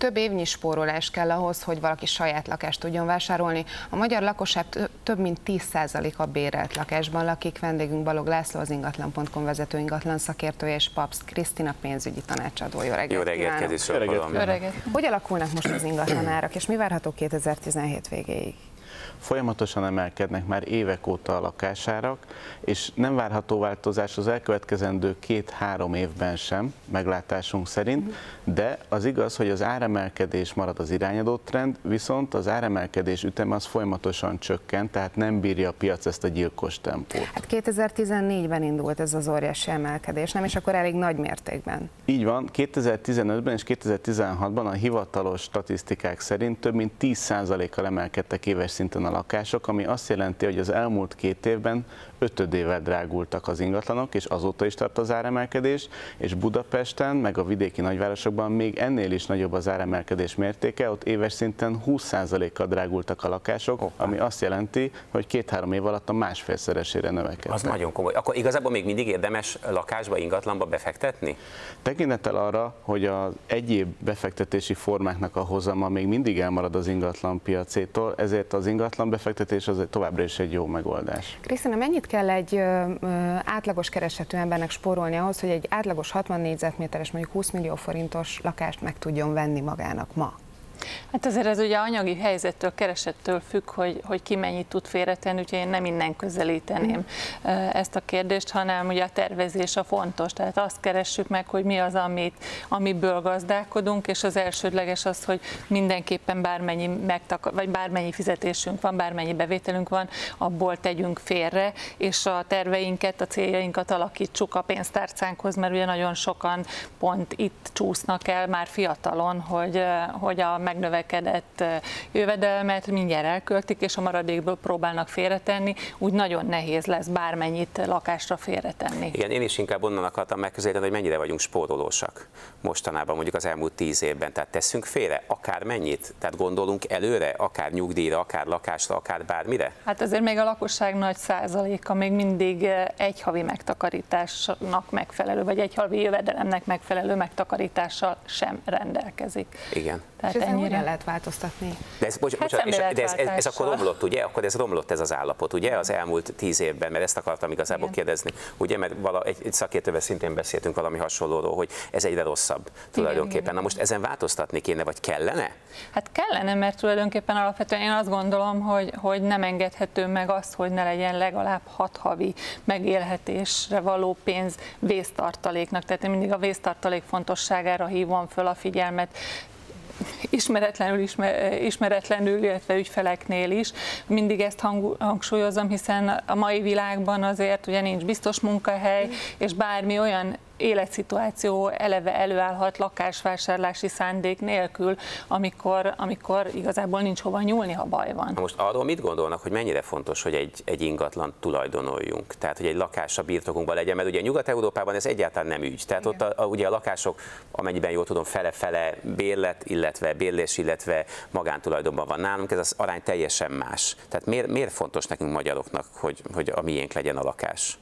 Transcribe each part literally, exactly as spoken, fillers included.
Több évnyi spórolás kell ahhoz, hogy valaki saját lakást tudjon vásárolni. A magyar lakosság több mint tíz százaléka bérelt lakásban lakik. Vendégünk Balog László, az ingatlan pont com vezető ingatlan szakértője, és Papst Krisztina pénzügyi tanácsadó. Jó reggelt! Jó reggelt, Jó reggelt. Jó reggelt. Hogy alakulnak most az ingatlan árak, és mi várható kétezer-tizenhét végéig? Folyamatosan emelkednek már évek óta a lakásárak, és nem várható változás az elkövetkezendő két-három évben sem, meglátásunk szerint, de az igaz, hogy az áremelkedés marad az irányadó trend, viszont az áremelkedés üteme az folyamatosan csökkent, tehát nem bírja a piac ezt a gyilkos tempót. Hát kétezer-tizennégyben indult ez az óriási emelkedés, nem? És akkor elég nagy mértékben. Így van, kétezer-tizenötben és kétezer-tizenhatban a hivatalos statisztikák szerint több mint tíz százalékkal emelkedtek éves szinten a lakások, ami azt jelenti, hogy az elmúlt két évben ötödével drágultak az ingatlanok, és azóta is tart az áremelkedés, és Budapesten, meg a vidéki nagyvárosokban még ennél is nagyobb az áremelkedés mértéke, ott éves szinten húsz százalékkal drágultak a lakások, Hoppá. ami azt jelenti, hogy két-három év alatt a másfélszeresére növekedtek. Az nagyon komoly. Akkor igazából még mindig érdemes lakásba, ingatlanba befektetni? Tekintettel arra, hogy az egyéb befektetési formáknak a hozama még mindig elmarad az ingatlan piacétól, ezért az ingatlan befektetés az továbbra is egy jó megoldás. Krisztina, mennyit kell egy ö, ö, átlagos keresetű embernek spórolni ahhoz, hogy egy átlagos hatvan négyzetméteres, mondjuk húsz millió forintos lakást meg tudjon venni magának ma? Hát azért ez ugye anyagi helyzettől, keresettől függ, hogy, hogy ki mennyit tud félretenni, úgyhogy én nem innen közelíteném mm. ezt a kérdést, hanem ugye a tervezés a fontos, tehát azt keressük meg, hogy mi az, amit, amiből gazdálkodunk, és az elsődleges az, hogy mindenképpen bármennyi, megtak- vagy bármennyi fizetésünk van, bármennyi bevételünk van, abból tegyünk félre, és a terveinket, a céljainkat alakítsuk a pénztárcánkhoz, mert ugye nagyon sokan pont itt csúsznak el már fiatalon, hogy, hogy a megnövekedett jövedelmet mindjárt elköltik, és a maradékból próbálnak félretenni, úgy nagyon nehéz lesz bármennyit lakásra félretenni. Igen, én is inkább onnan akartam megközelíteni, hogy mennyire vagyunk spórolósak mostanában, mondjuk az elmúlt tíz évben. Tehát teszünk félre akár mennyit? Tehát gondolunk előre, akár nyugdíjra, akár lakásra, akár bármire? Hát azért még a lakosság nagy százaléka még mindig egy havi megtakarításnak megfelelő, vagy egy havi jövedelemnek megfelelő megtakarítással sem rendelkezik. Igen. Tehát és ezen hogyan lehet változtatni? De ez, bocs, hát bocsánat, és, de ez, ez, ez akkor romlott, ugye? Akkor ez romlott ez az állapot, ugye? Az elmúlt tíz évben, mert ezt akartam igazából Igen. kérdezni. Ugye, mert vala, egy, egy szakértővel szintén beszéltünk valami hasonlóról, hogy ez egyre rosszabb tulajdonképpen. Igen. Na most ezen változtatni kéne, vagy kellene? Hát kellene, mert tulajdonképpen alapvetően én azt gondolom, hogy, hogy nem engedhető meg azt, hogy ne legyen legalább hat havi megélhetésre való pénz vésztartaléknak. Tehát én mindig a vésztartalék fontosságára hívom föl a figyelmet, ismeretlenül, ismer, ismeretlenül, illetve ügyfeleknél is. Mindig ezt hang, hangsúlyozom, hiszen a mai világban azért ugye nincs biztos munkahely, és bármi olyan életszituáció eleve előállhat lakásvásárlási szándék nélkül, amikor, amikor igazából nincs hova nyúlni, ha baj van. Most arról mit gondolnak, hogy mennyire fontos, hogy egy, egy ingatlan tulajdonoljunk? Tehát, hogy egy lakás a birtokunkban legyen, mert ugye Nyugat-Európában ez egyáltalán nem ügy. Tehát Igen. ott a, a, ugye a lakások, amennyiben jól tudom, fele-fele bérlet, illetve bérlés, illetve magántulajdonban van nálunk, ez az arány teljesen más. Tehát miért, miért fontos nekünk magyaroknak, hogy, hogy a miénk legyen a lakás?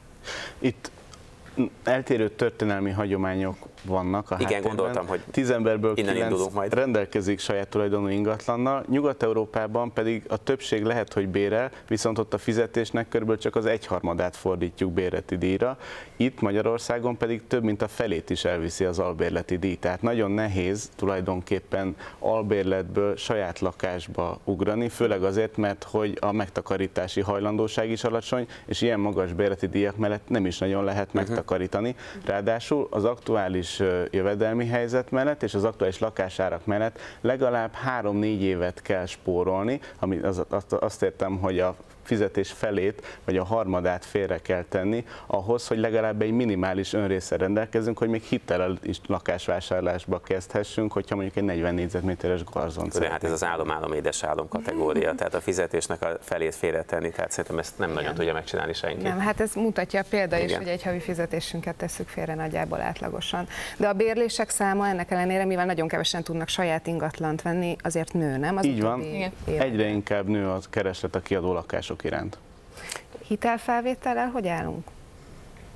Itt eltérő történelmi hagyományok vannak a Igen, háttérben. gondoltam, hogy Tíz emberből kilenc majd. rendelkezik saját tulajdonú ingatlannal, Nyugat-Európában pedig a többség lehet, hogy bérel, viszont ott a fizetésnek körülbelül csak az egyharmadát fordítjuk bérleti díjra. Itt Magyarországon pedig több mint a felét is elviszi az albérleti díj. Tehát nagyon nehéz tulajdonképpen albérletből saját lakásba ugrani, főleg azért, mert hogy a megtakarítási hajlandóság is alacsony, és ilyen magas bérleti díjak mellett nem is nagyon lehet uh-huh. megtakarítani. Ráadásul az aktuális jövedelmi helyzet mellett és az aktuális lakásárak mellett legalább három-négy évet kell spórolni, ami az, azt, azt értem, hogy a fizetés felét vagy a harmadát félre kell tenni ahhoz, hogy legalább egy minimális önrészsel rendelkezünk, hogy még hitellel is lakásvásárlásba kezdhessünk, hogyha mondjuk egy negyven négyzetméteres garzont. De hát ez az álom-álom édes álom kategória, tehát a fizetésnek a felét félretenni, tehát szerintem ezt nem Igen. nagyon tudja megcsinálni senki. Nem, hát ez mutatja a példa Igen. is, hogy egy havi fizetésünket tesszük félre nagyjából átlagosan. De a bérlések száma ennek ellenére, mivel nagyon kevesen tudnak saját ingatlant venni, azért nő, nem? Az Így van, egyre inkább nő a kereslet a kiadó lakások iránt. Hitelfelvétellel hogy állunk?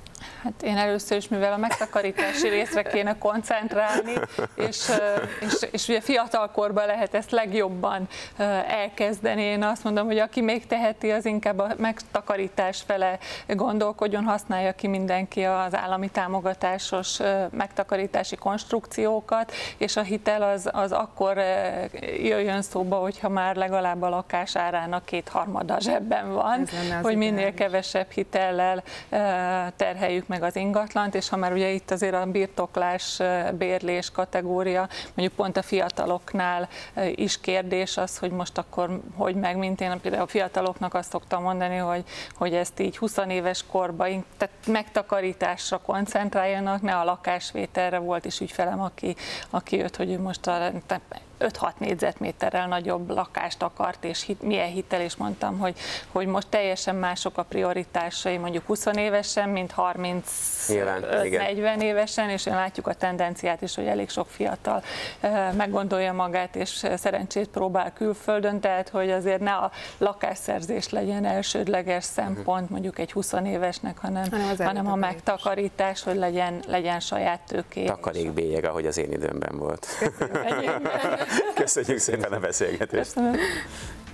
Hát én először is, mivel a megtakarítási részre kéne koncentrálni, és, és, és ugye fiatalkorban lehet ezt legjobban elkezdeni. Én azt mondom, hogy aki még teheti, az inkább a megtakarítás fele gondolkodjon, használja ki mindenki az állami támogatásos megtakarítási konstrukciókat, és a hitel az, az akkor jöjjön szóba, hogyha már legalább a lakás árának kétharmada zsebben van, hogy minél kevesebb hitellel terheljük meg az ingatlant, és ha már ugye itt azért a birtoklás, bérlés kategória, mondjuk pont a fiataloknál is kérdés az, hogy most akkor hogy meg, mint én például a fiataloknak azt szoktam mondani, hogy, hogy ezt így húsz éves korban, tehát megtakarításra koncentráljanak, ne a lakásvételre. Volt is ügyfelem, aki, aki jött, hogy ő most a öt-hat négyzetméterrel nagyobb lakást akart, és hit, milyen hitel, és mondtam, hogy, hogy most teljesen mások a prioritásai, mondjuk húsz évesen, mint harmincöt-negyven évesen, és látjuk a tendenciát is, hogy elég sok fiatal meggondolja magát, és szerencsét próbál külföldön, tehát hogy azért ne a lakásszerzés legyen elsődleges szempont, mondjuk egy húsz évesnek, hanem, hanem a megtakarítás, hogy legyen, legyen saját tőké. Takarékbélyeg, ahogy az én időmben volt. Köszönjük szépen a beszélgetést! Köszönöm.